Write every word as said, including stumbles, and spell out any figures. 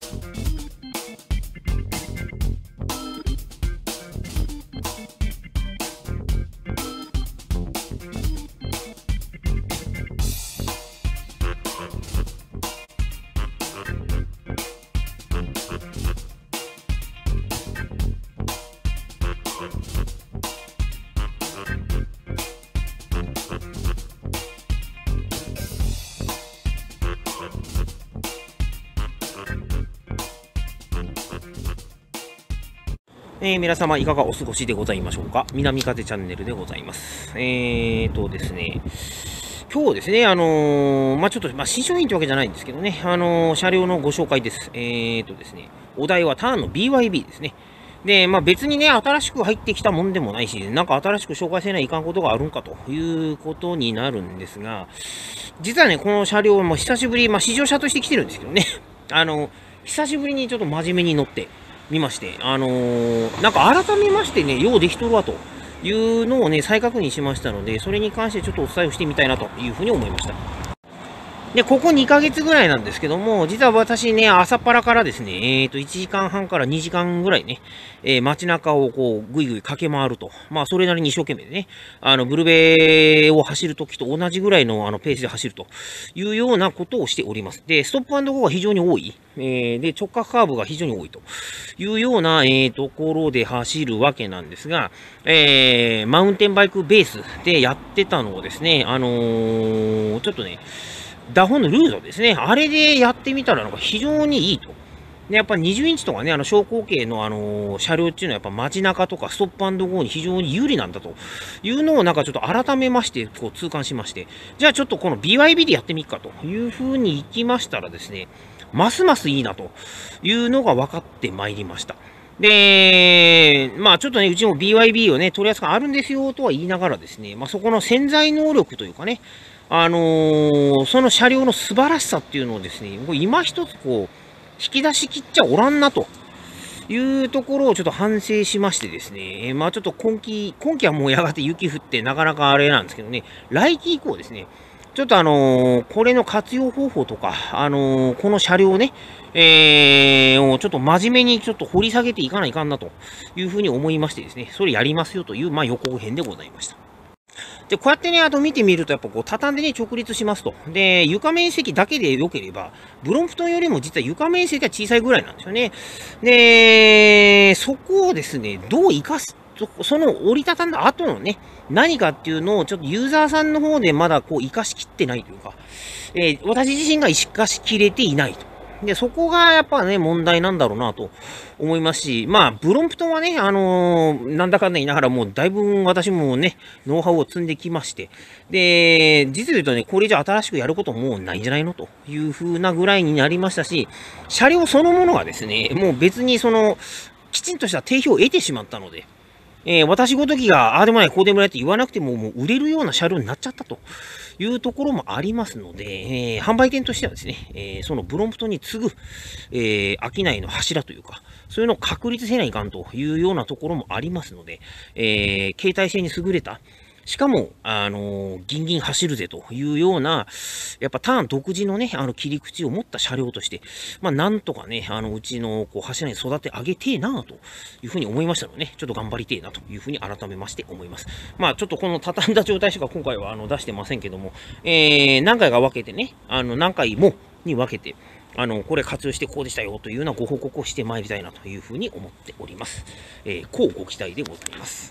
えー、皆様いかがお過ごしでございましょうか。南風チャンネルでございます。えーとですね、今日ですね、あのー、まあ、ちょっと、まあ、新商品というわけじゃないんですけどね、あのー、車両のご紹介です。えーとですね、お題はターンの ビーワイビー ですね。で、まあ、別にね、新しく入ってきたもんでもないし、なんか新しく紹介せないかんことがあるんかということになるんですが、実はね、この車両も久しぶり、まあ、試乗車として来てるんですけどね、あの、久しぶりにちょっと真面目に乗って、見まして、あのー、なんか改めましてね、ようできとるわというのをね、再確認しましたので、それに関してちょっとお伝えをしてみたいなというふうに思いました。で、ここにかげつぐらいなんですけども、実は私ね、朝っぱらからですね、えっと、いちじかんはんからにじかんぐらいね、えー、街中をこう、ぐいぐい駆け回ると。まあ、それなりに一生懸命でね、あの、ブルベを走るときと同じぐらいのあのペースで走るというようなことをしております。で、ストップ&ゴーが非常に多い。えー、で、直角カーブが非常に多いというような、えー、ところで走るわけなんですが、えー、マウンテンバイクベースでやってたのをですね、あのー、ちょっとね、ダホンのルードですね。あれでやってみたらなんか非常にいいと。で、やっぱにじゅうインチとかね、あの小口径のあの車両っていうのはやっぱ街中とかストップ&ゴーに非常に有利なんだというのをなんかちょっと改めましてこう痛感しまして、じゃあちょっとこの ビーワイビー でやってみっかというふうにいきましたらですね、ますますいいなというのが分かってまいりました。で、まあちょっとね、うちも ビーワイビー をね、取り扱いあるんですよとは言いながらですね、まあそこの潜在能力というかね、あのー、その車両の素晴らしさっていうのをですね、今一つこう、引き出しきっちゃおらんなというところをちょっと反省しましてですね、まあちょっと今季、今季はもうやがて雪降ってなかなかあれなんですけどね、来季以降ですね、ちょっとあのー、これの活用方法とか、あのー、この車両ね、えー、をちょっと真面目にちょっと掘り下げていかないかんなというふうに思いましてですね、それやりますよという、まあ予告編でございました。で、こうやってね、あと見てみると、やっぱこう、畳んでね、直立しますと。で、床面積だけで良ければ、ブロンプトンよりも実は床面積は小さいぐらいなんですよね。で、そこをですね、どう活かす、その折りたたんだ後のね、何かっていうのを、ちょっとユーザーさんの方でまだこう、活かしきってないというか、えー、私自身が活かしきれていないと。で、そこがやっぱね、問題なんだろうなと思いますし、まあ、ブロンプトンはね、あのー、なんだかんだ言いながらもうだいぶ私もね、ノウハウを積んできまして、で、実を言うとね、これ以上新しくやることもないんじゃないのという風なぐらいになりましたし、車両そのものがですね、もう別にその、きちんとした定評を得てしまったので、えー、私ごときが、ああでもない、こうでもないって言わなくても、もう売れるような車両になっちゃったというところもありますので、えー、販売店としてはですね、えー、そのブロンプトンに次ぐ、えー、商いの柱というか、そういうのを確立せないかんというようなところもありますので、えー、携帯性に優れた、しかも、あのー、ギンギン走るぜというような、やっぱターン独自のね、あの切り口を持った車両として、まあ、なんとかね、あの、うちのこう柱に育て上げてえなというふうに思いましたのでね、ちょっと頑張りてえなというふうに改めまして思います。まあ、ちょっとこの畳んだ状態しか今回はあの出してませんけども、えー、何回か分けてね、あの、何回もに分けて、あの、これ活用してこうでしたよというようなご報告をしてまいりたいなというふうに思っております。えー、こうご期待でございます。